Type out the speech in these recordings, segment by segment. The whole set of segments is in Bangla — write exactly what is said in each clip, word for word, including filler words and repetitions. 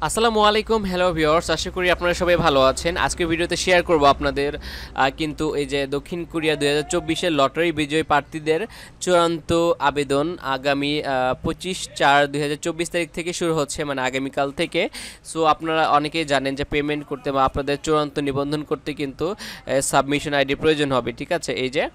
আসসালামু আলাইকুম, হ্যালো ভিউয়ার্স, আশা করি আপনারা সবাই ভালো আছেন। আজকে ভিডিওতে শেয়ার করব আপনাদের কিন্তু এই যে দক্ষিণ কোরিয়া দুই হাজার চব্বিশের লটারি বিজয়ী প্রার্থীদের চূড়ান্ত আবেদন আগামী পঁচিশ চার দুই হাজার চব্বিশ তারিখ থেকে শুরু হচ্ছে, মানে আগামীকাল থেকে। সো আপনারা অনেকেই জানেন যে পেমেন্ট করতে বা আপনাদের চূড়ান্ত নিবন্ধন করতে কিন্তু সাবমিশন আইডি প্রয়োজন হবে, ঠিক আছে। এই যে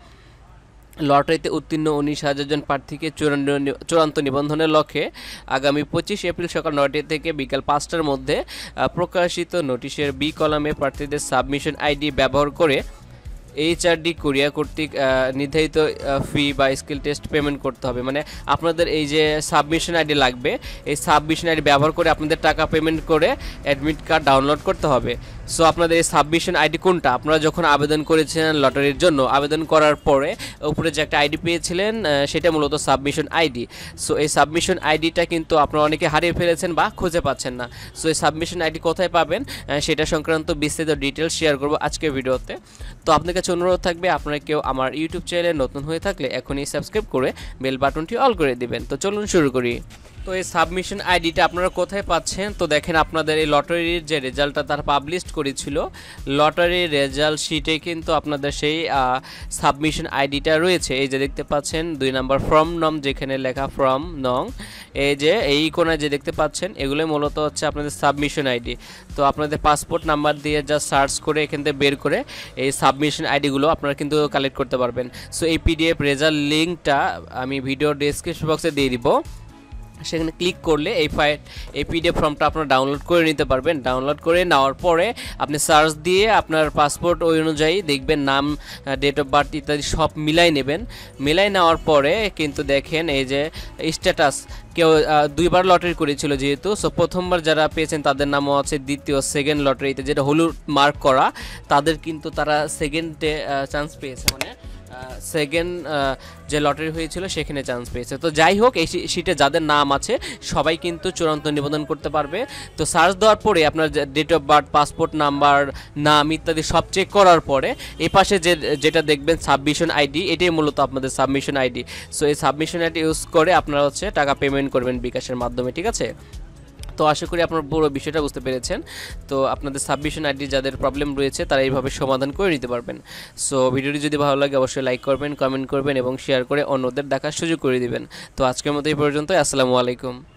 লটারিতে উত্তীর্ণ উনিশ হাজার জন প্রার্থীকে চূড়ান্ত নিবন্ধনের লক্ষ্যে আগামী পঁচিশ এপ্রিল সকাল নয়টা থেকে বিকাল পাঁচটার মধ্যে প্রকাশিত নোটিশের বি কলামে প্রার্থীদের সাবমিশন আইডি ব্যবহার করে এইচআরডি কোরিয়া কর্তৃক নির্ধারিত ফি বা স্কিল টেস্ট পেমেন্ট করতে হবে। মানে আপনাদের এই যে সাবমিশন আইডি লাগবে, এই সাবমিশন আইডি ব্যবহার করে আপনাদের টাকা পেমেন্ট করে অ্যাডমিট কার্ড ডাউনলোড করতে হবে। সো আপনাদের এই সাবমিশন আইডি কোনটা? আপনারা যখন আবেদন করেছিলেন লটারির জন্য, আবেদন করার পরে উপরে যে একটা আইডি পেয়েছিলেন সেটা মূলত সাবমিশন আইডি। সো এই সাবমিশন আইডিটা কিন্তু আপনারা অনেকে হারিয়ে ফেলেছেন বা খুঁজে পাচ্ছেন না। সো এই সাবমিশন আইডি কোথায় পাবেন সেটা সংক্রান্ত বিস্তারিত ডিটেলস শেয়ার করব আজকের ভিডিওতে। তো আপনার কাছে অনুরোধ থাকবে, আপনারা কেউ আমার ইউটিউব চ্যানেলে নতুন হয়ে থাকলে এখনই সাবস্ক্রাইব করে বেল বাটনটি অল করে দিবেন। তো চলুন শুরু করি। তো এই সাবমিশন আইডিটা আপনারা কোথায় পাচ্ছেন? তো দেখেন, আপনাদের এই লটারির যে রেজাল্টটা তারা পাবলিশ করেছিল, লটারির রেজাল্ট শিটে কিন্তু আপনাদের সেই সাবমিশন আইডিটা রয়েছে। এই যে দেখতে পাচ্ছেন দুই নাম্বার ফর্ম নং, যেখানে লেখা ফর্ম নং, এই যে এই কোণায় যে দেখতে পাচ্ছেন, এগুলো মূলত হচ্ছে আপনাদের সাবমিশন আইডি। তো আপনাদের পাসপোর্ট নাম্বার দিয়ে যা সার্চ করে এখান থেকে বের করে এই সাবমিশন আইডিগুলো আপনারা কিন্তু কালেক্ট করতে পারবেন। সো এই পিডিএফ রেজাল্ট লিঙ্কটা আমি ভিডিও ডেসক্রিপশন বক্সে দিয়ে দিব। সেখানে ক্লিক করলে এই ফাইল এই পিডিএফ ফর্মটা আপনারা ডাউনলোড করে নিতে পারবেন। ডাউনলোড করে নেওয়ার পরে আপনি সার্চ দিয়ে আপনার পাসপোর্ট ওই অনুযায়ী দেখবেন, নাম, ডেট অফ বার্থ ইত্যাদি সব মিলাই নেবেন। মিলাই নেওয়ার পরে কিন্তু দেখেন এই যে স্ট্যাটাস, কেউ দুইবার লটারি করেছিল যেহেতু, সো প্রথমবার যারা পেয়েছেন তাদের নামও আছে, দ্বিতীয় সেকেন্ড লটারিতে যেটা হলুদ মার্ক করা তাদের কিন্তু তারা সেকেন্ডে চান্স পেয়েছে, মানে সেকেন্ড যে লটারি হয়েছিল সেখানে চান্স পেয়েছে। তো যাই হোক, এই শিটে যাদের নাম আছে সবাই কিন্তু চূড়ান্ত নিবন্ধন করতে পারবে। তো সার্চ দেওয়ার পরে আপনার date of birth, passport number, নাম ইত্যাদি সব চেক করার পরে এই পাশে যে যেটা দেখবেন সাবমিশন আইডি, এটাই মূলত আপনাদের সাবমিশন আইডি। সো এই সাবমিশন আইডি ইউজ করে আপনারা হচ্ছে টাকা পেমেন্ট করবেন বিকাশের মাধ্যমে, ঠিক আছে। তো আশা করি আপনার পুরো বিষয়টা বুঝতে পেরেছেন। তো আপনাদের সাবমিশন আইডি যাদের প্রবলেম রয়েছে তারা এইভাবে সমাধান করে নিতে পারবেন। সো ভিডিওটি যদি ভালো লাগে অবশ্যই লাইক করবেন, কমেন্ট করবেন এবং শেয়ার করে অন্যদের দেখার সুযোগ করে দিবেন। তো আজকের মতো এই পর্যন্ত, আসসালামু আলাইকুম।